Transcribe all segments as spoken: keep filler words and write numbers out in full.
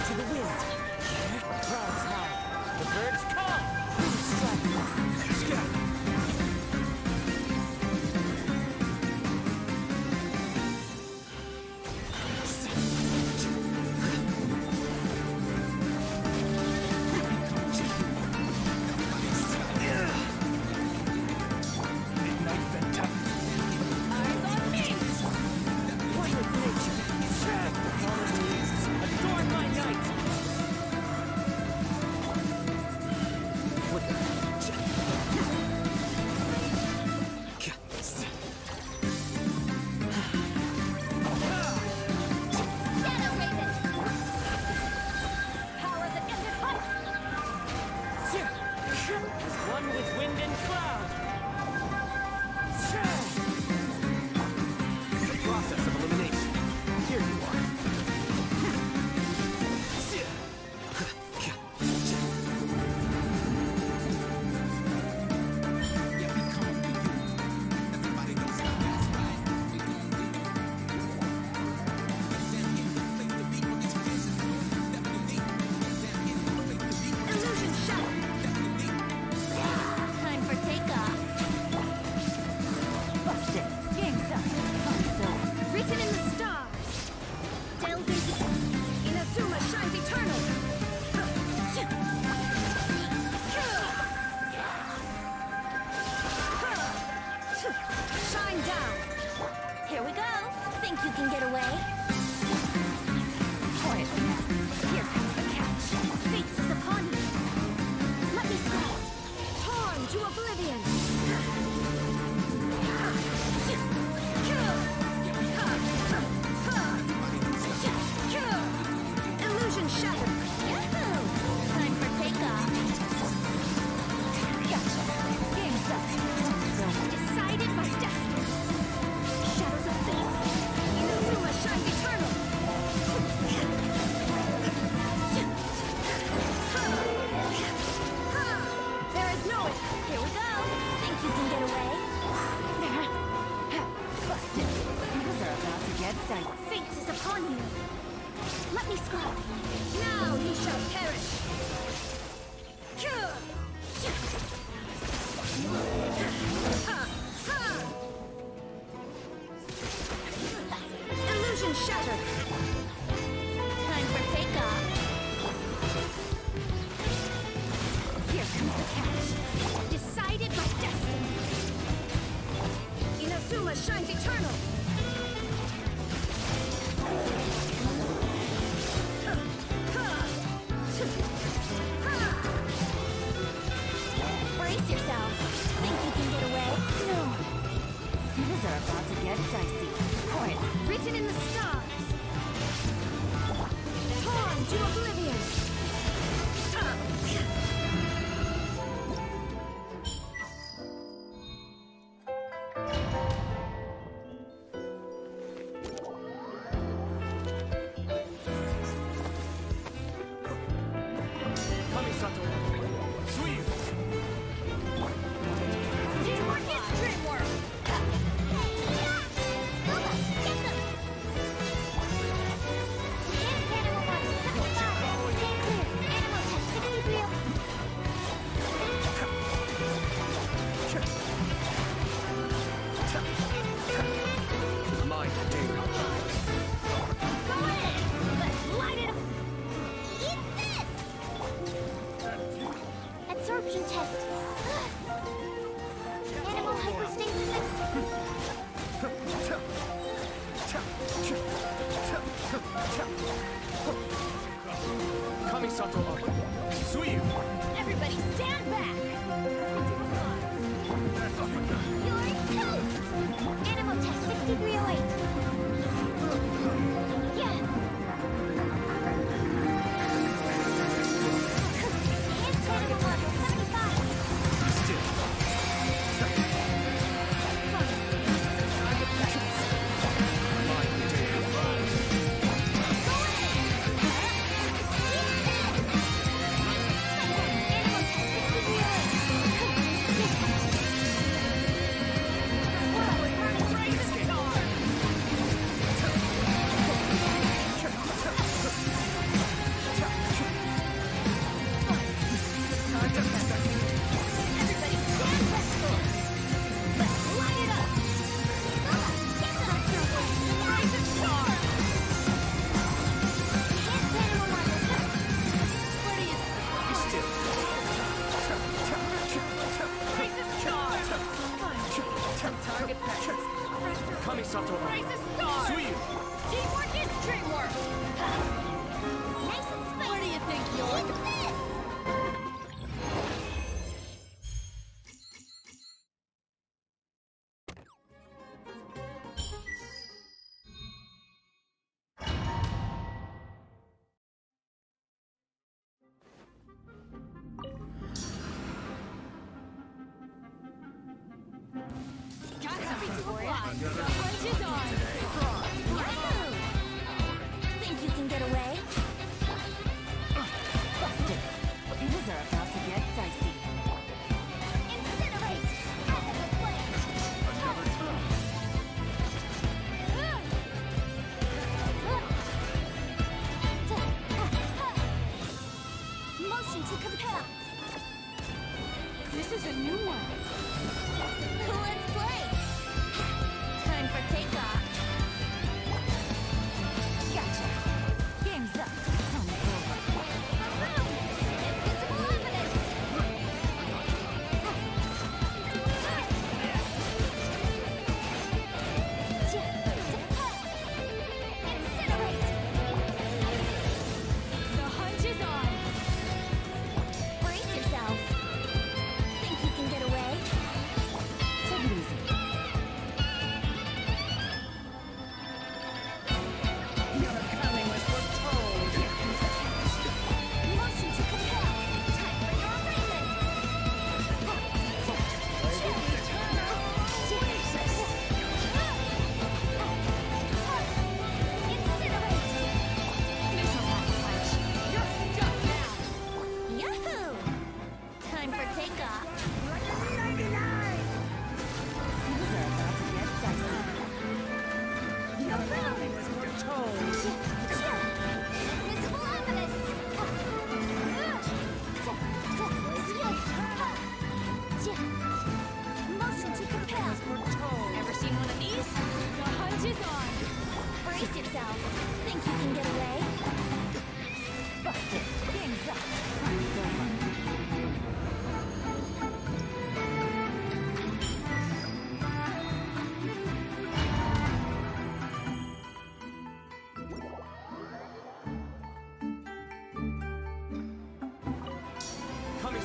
to the wind. Clouds high. The birds come. Winds strike. Scout.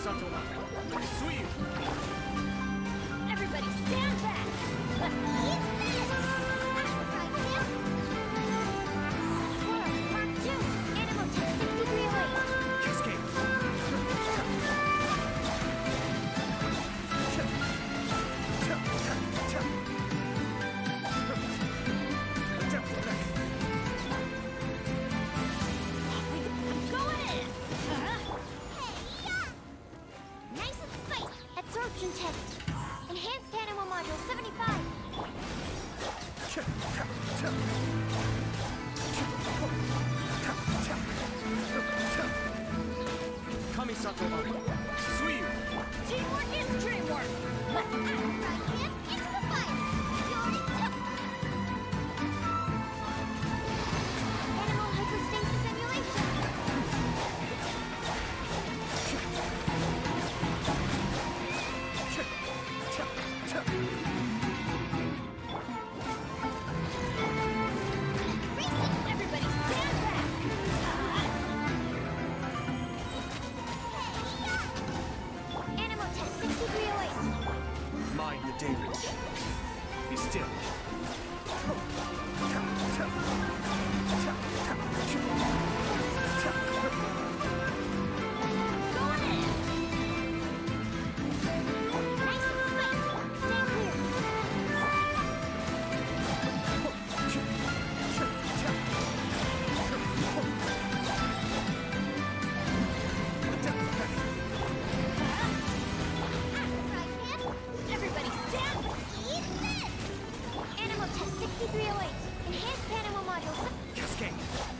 Everybody stand back! Eat this! Swirl, Mark two! Animal test sixty-three oh eight! Cascade! I'm going in! Uh-huh. Hey-ya! Nice and spicy! Absorption test! Enhanced animal module seventy-five! Kamisato Ari. Suiyu. Teamwork is dreamwork! Let's act right in into the fire! You're tough! Animal hypostasis emulation! Racing! Everybody stand back! Hey-ya! Animal test sixty-three oh eight! Mind the David. Be still. Going in! Nice and spicy! Stay clear! Everybody stand! Eat this! Animal test sixty-three oh eight! Enhanced animal module se- Cascade.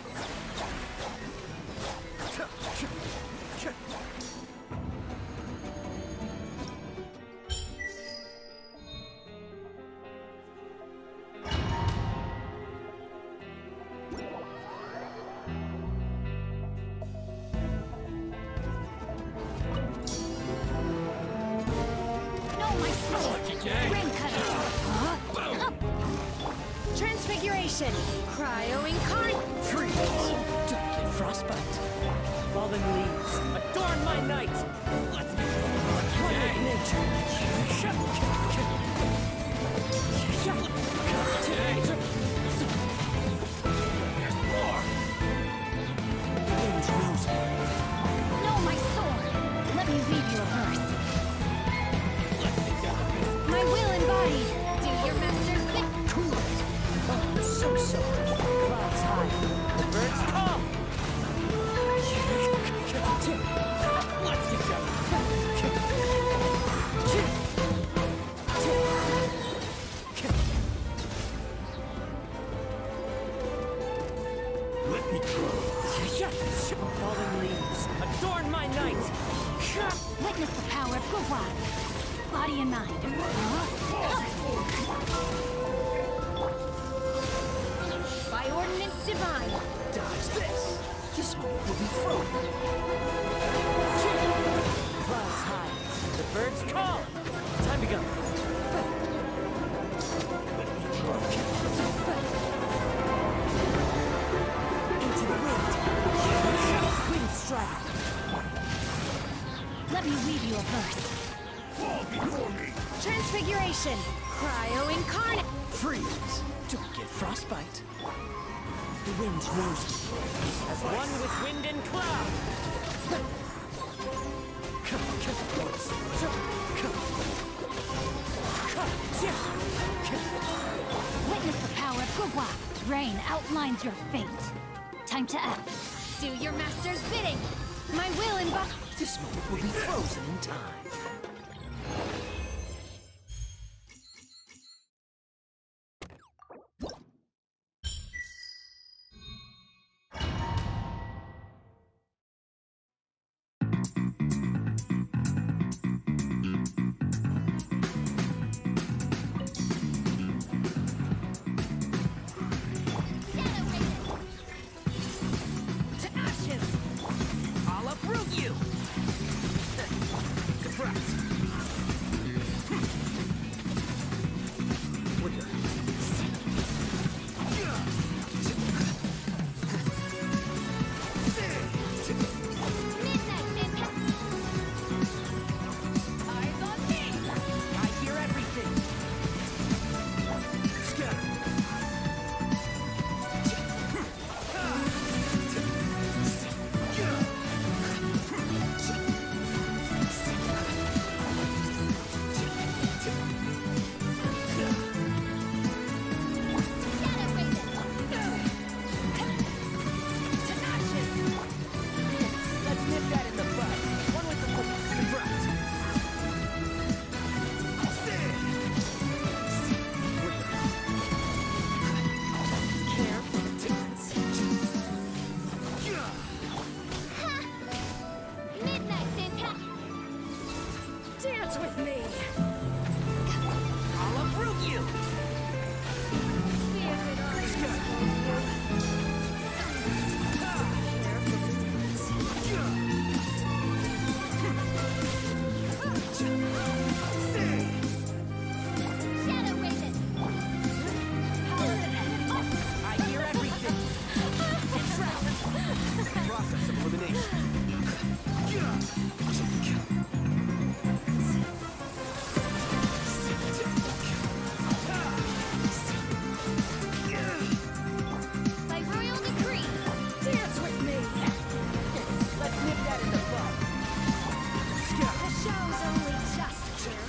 No, my sword! Ring cutter! Huh? Transfiguration! Cryo incarnate! Freeze! Don't get frostbite. Fallen leaves, adorn my night. Let's get one with nature. There's more. The wind knows me. No, my sword! Let me weave you a verse. Let's get down to business. My will embodied! Do your master's bid! Cool it. Oh, so so. Clouds high. The birds come. Let's get down. Let me go. Fallen leaves, adorn my night. Witness the power of Gua. Body and mind. By ordinance divine. Dodge this. This moment will be frozen. Clouds high. The birds call. Time to go. Let me draw. Into the wind. Wind strike. Let me weave you a verse. Fall before me. Transfiguration. Cryo incarnate. Freeze. Don't get frostbite. The wind knows me. As one with wind and cloud. Witness the power of Gua. Rain outlines your fate. Time to act. Do your master's bidding. My will embody. This moment will be frozen in time. To ashes. I'll uproot you! Defract. Dance with me. I'll uproot you! Shadow Raven! I hear everything! Process of elimination. By royal decree! Dance with me. Let's nip that in the bud. The show's only just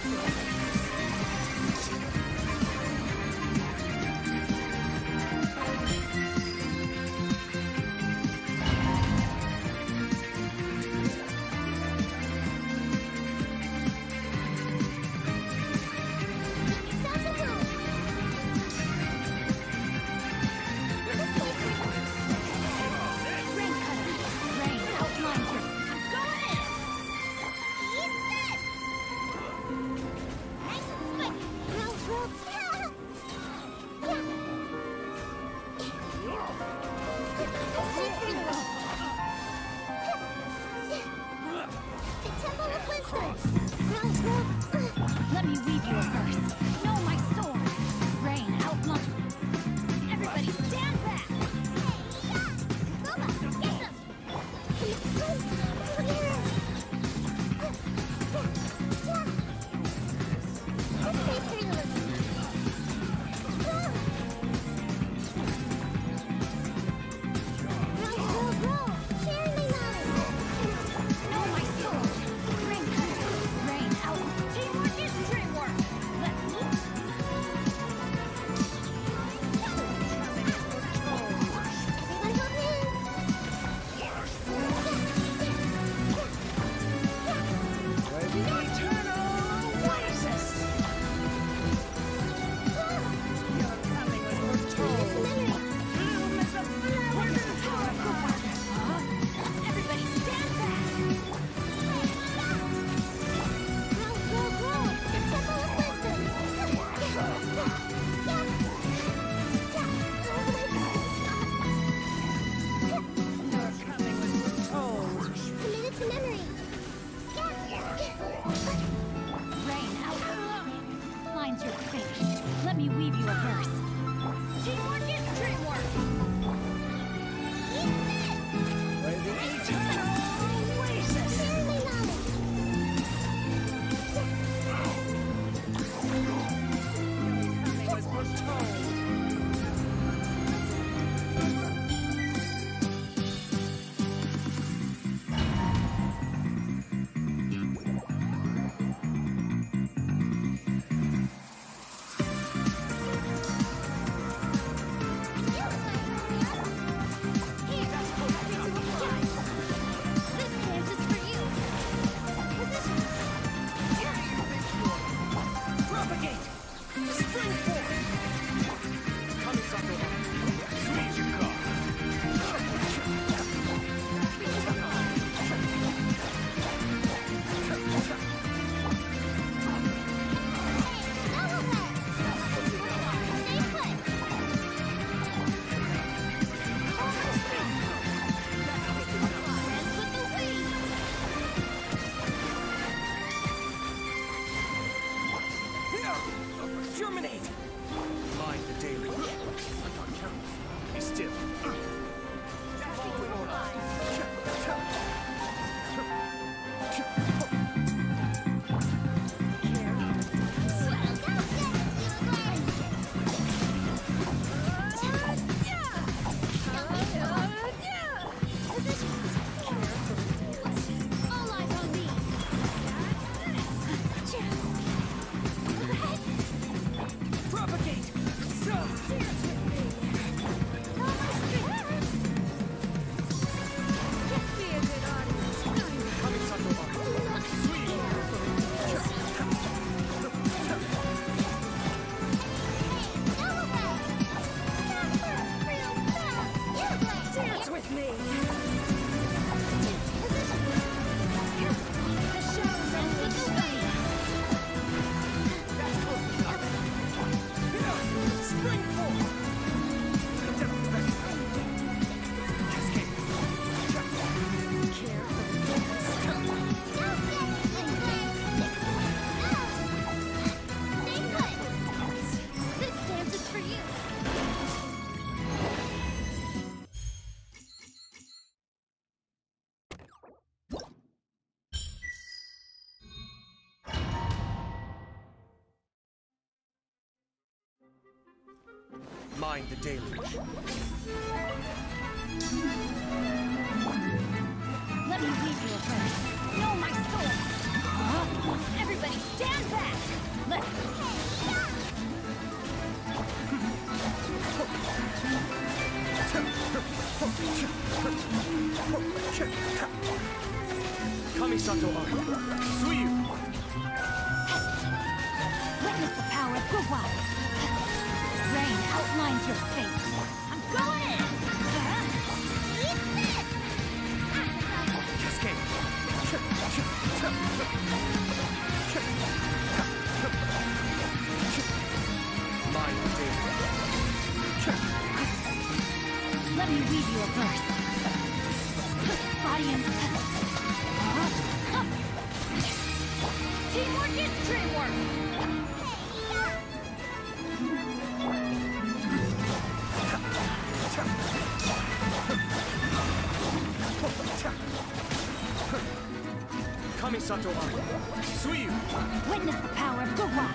Rain cutter! Rain outlines your... I'm going in! Eat this! Nice and spiky! Roll, roll! The Temple of Wisdom! Roll, roll! Let me weave you a verse. Know my sword! Rain outline... Everybody stand back! Boba, get them! Know my sword! Rain cutter! Rain out! Teamwork is dreamwork! Let's move! Everybody stand back! Roll, roll, roll! The Temple of Wisdom! Committed to memory! Rain out! Lines your fate. Let me weave you a verse. Teamwork is dreamwork! Mind the deluge. Let me leave you a verse. Know my soul. Huh? Everybody stand back. Let Kamisato Ari. Suyu. Witness the power of Guwai. Rain outlines your fate. I'm going in. Uh-huh. Eat this. Cascade. Mind the deluge. Let me read you a verse. Body and... Teamwork is dreamwork! Kamisato Ari. Suyu. Witness the power of Guwai.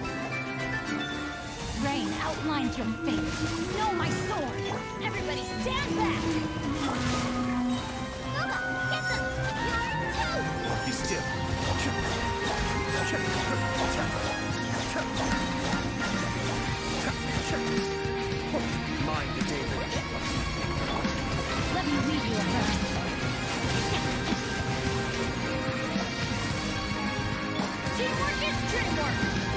Rain outlines your fate. Know my sword. Everybody stand back. Nova, get them. You're toast. Be still. Mind the deluge. Let me read you a verse. Teamwork is dreamwork.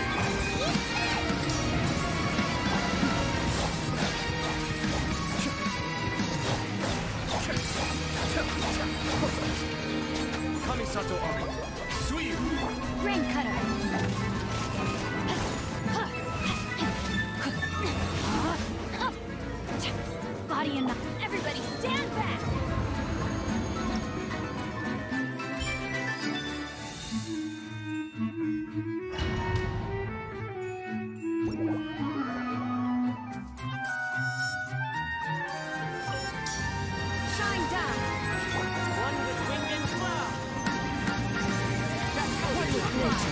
Kamisato Ari. Suyu. Rain cutter. Body and mind. Everybody stand back. Shine down. One with wind and cloud. One with nature.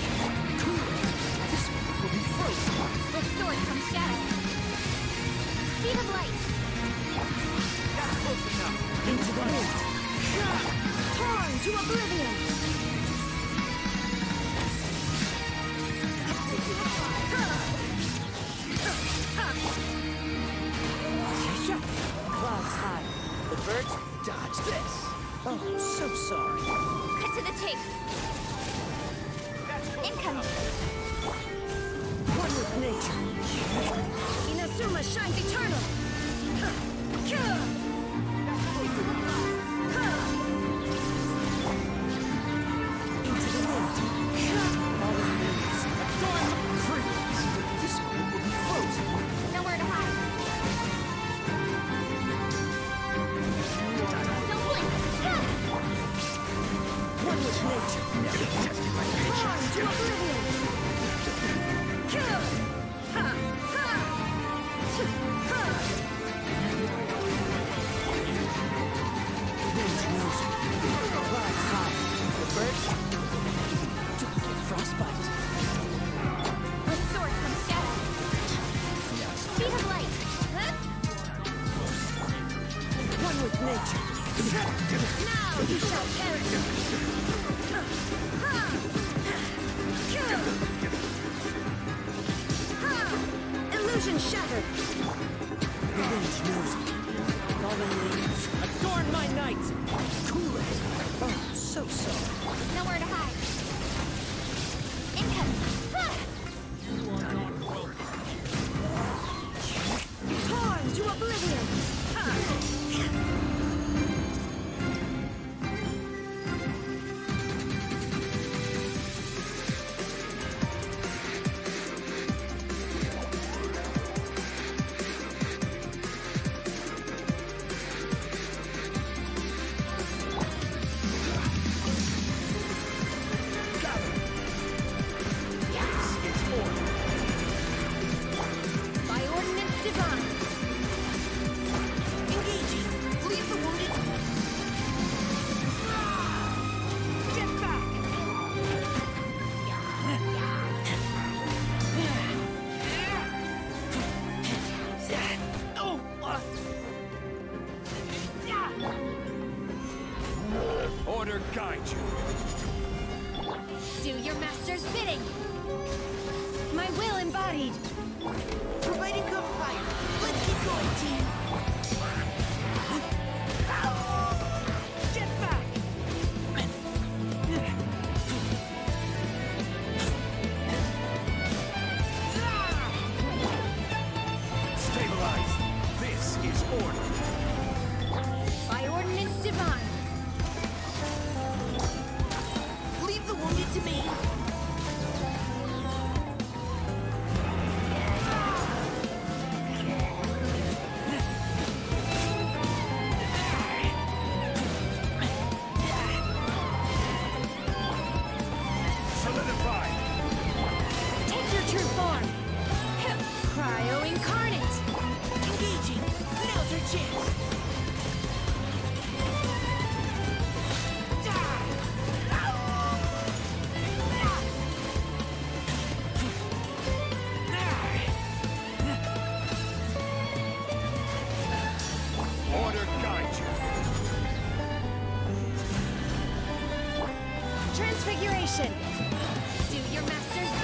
This one will be frozen. With sword from shadow. Speed of light. That's close enough. Into the wind. Torn to oblivion. Clouds high. The birds dodge this. Oh, so sorry. Cut to the chase. Incoming. One with nature. Inazuma shines eternal. Into the wind. Fallen leaves. Adorn freeze. This one will be frozen. Nowhere to hide. Don't blink. One with nature. Torn to oblivion. Ha! Ha! Ha! The wind knows me. Clouds high. The birds don't get frostbite. With sword from shadow. Speed of light. One with nature. Now you shall perish. Ha! Ha! Illusion shattered. The wind knows me. Fallen leaves. Adorn my night. Cool it. Oh, so sorry. Nowhere to hide. Incoming. Ha! Torn to oblivion. Ha! Order guide you. Do your master's bidding. My will embodied. Providing cover fire. Let's get going, team. Get back! Stabilize. This is order. By ordinance divine. Leave the wounded to me. Solidify. Take your true form. Cryo incarnate. Engaging. Now's our chance. Order guide you. Transfiguration. Do your master's